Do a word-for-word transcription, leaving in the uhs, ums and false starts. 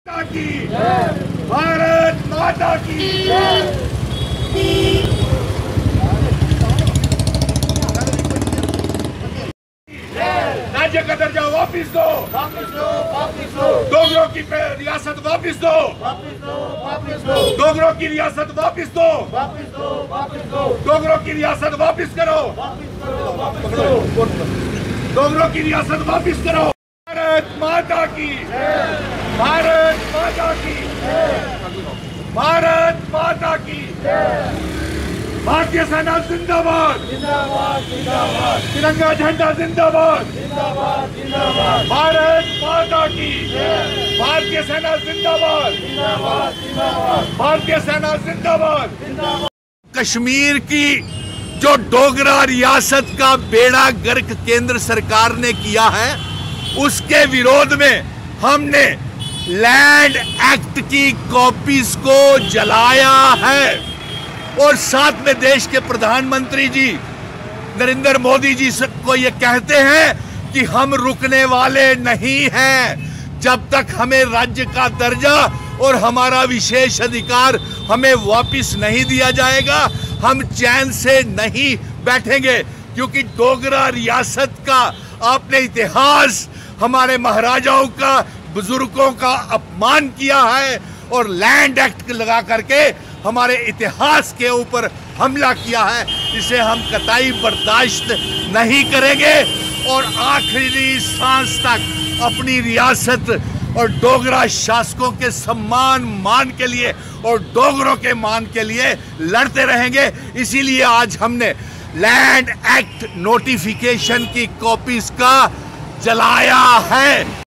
की भारत माता की राज्य का दर्जा वापिस दो, वापिस दो, वापिस दो, डोगरों की रियासत वापिस दो, वापिस दो, वापिस दो, डोगरों की रियासत वापिस दो, वापिस दो, वापिस दो, डोगरों की रियासत वापिस करो, वापिस करो, वापिस करो, डोगरों की रियासत वापिस करो। भारत माता की भारत माता की भारत माता की भारतीय सेना जिंदाबाद, जिंदाबाद, जिंदाबाद, तिरंगा झंडा जिंदाबाद, जिंदाबाद, जिंदाबाद, भारत माता की भारतीय सेना जिंदाबाद, जिंदाबाद, जिंदाबाद, भारतीय सेना जिंदाबाद। जिंदाबाद। कश्मीर की जो डोगरा रियासत का बेड़ा गर्क केंद्र सरकार ने किया है, उसके विरोध में हमने लैंड एक्ट की कॉपीज को जलाया है और साथ में देश के प्रधानमंत्री जी नरेंद्र मोदी जी को ये कहते हैं कि हम रुकने वाले नहीं हैं जब तक हमें राज्य का दर्जा और हमारा विशेष अधिकार हमें वापस नहीं दिया जाएगा, हम चैन से नहीं बैठेंगे। क्योंकि डोगरा रियासत का आपने इतिहास, हमारे महाराजाओं का, बुजुर्गों का अपमान किया है और लैंड एक्ट लगा करके हमारे इतिहास के ऊपर हमला किया है। इसे हम कतई बर्दाश्त नहीं करेंगे और आखिरी सांस तक अपनी रियासत और डोगरा शासकों के सम्मान मान के लिए और डोगरों के मान के लिए लड़ते रहेंगे। इसीलिए आज हमने लैंड एक्ट नोटिफिकेशन की कॉपीज का जलाया है।